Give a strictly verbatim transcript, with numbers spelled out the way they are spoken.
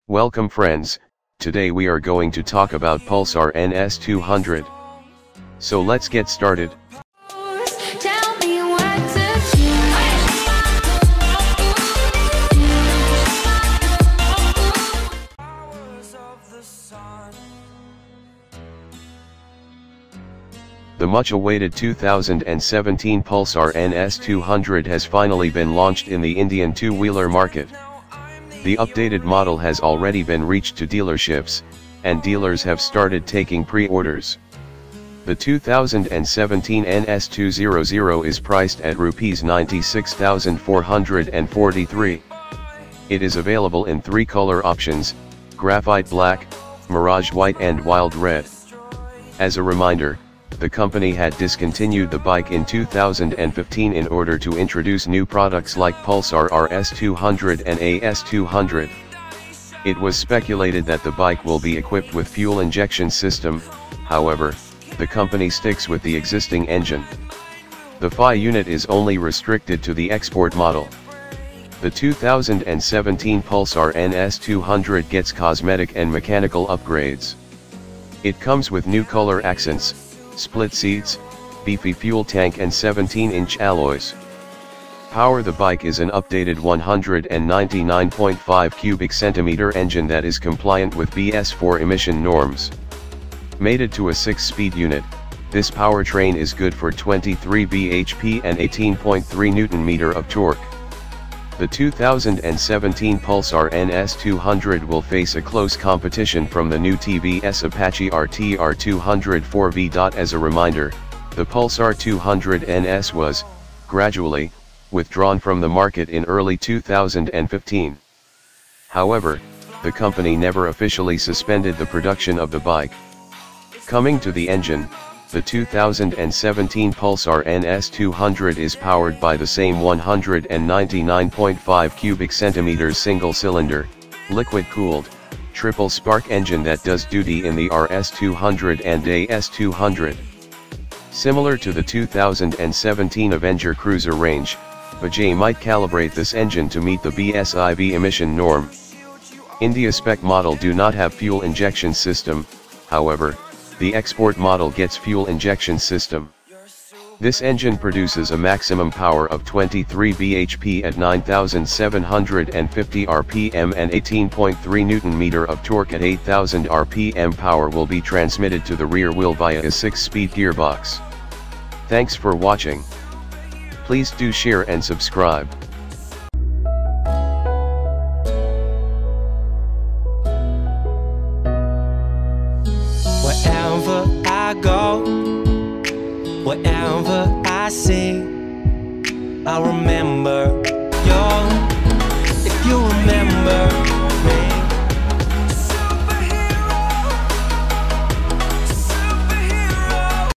Welcome friends, today we are going to talk about Pulsar N S two hundred. So let's get started. Tell me what to do. The much-awaited two thousand seventeen Pulsar N S two hundred has finally been launched in the Indian two-wheeler market. The updated model has already been reached to dealerships, and dealers have started taking pre-orders. The two thousand seventeen N S two hundred is priced at rupees ninety-six thousand four hundred forty-three. It is available in three color options: graphite black, mirage white and wild red. As a reminder, the company had discontinued the bike in two thousand fifteen in order to introduce new products like Pulsar R S two hundred and A S two hundred. It was speculated that the bike will be equipped with fuel injection system, however, the company sticks with the existing engine. The F I unit is only restricted to the export model. The two thousand seventeen Pulsar N S two hundred gets cosmetic and mechanical upgrades. It comes with new color accents, split seats, beefy fuel tank and seventeen inch alloys. Power: the bike is an updated one hundred ninety-nine point five cubic centimeter engine that is compliant with B S four emission norms. Mated to a six speed unit, this powertrain is good for twenty-three b h p and eighteen point three newton meters of torque. The two thousand seventeen Pulsar N S two hundred will face a close competition from the new T V S Apache R T R two oh four V. As a reminder, the Pulsar two hundred N S was, gradually, withdrawn from the market in early two thousand fifteen. However, the company never officially suspended the production of the bike. Coming to the engine, the two thousand seventeen Pulsar N S two hundred is powered by the same one hundred ninety-nine point five cubic centimeters single-cylinder, liquid-cooled, triple-spark engine that does duty in the R S two hundred and A S two hundred. Similar to the two thousand seventeen Avenger Cruiser range, Bajaj might calibrate this engine to meet the B S I V emission norm. India spec model do not have fuel injection system, however, the export model gets fuel injection system. This engine produces a maximum power of twenty-three b h p at nine thousand seven hundred fifty r p m and eighteen point three newton meters of torque at eight thousand r p m. Power will be transmitted to the rear wheel via a six speed gearbox. Thanks for watching. Please do share and subscribe. Wherever I go, wherever I see, I remember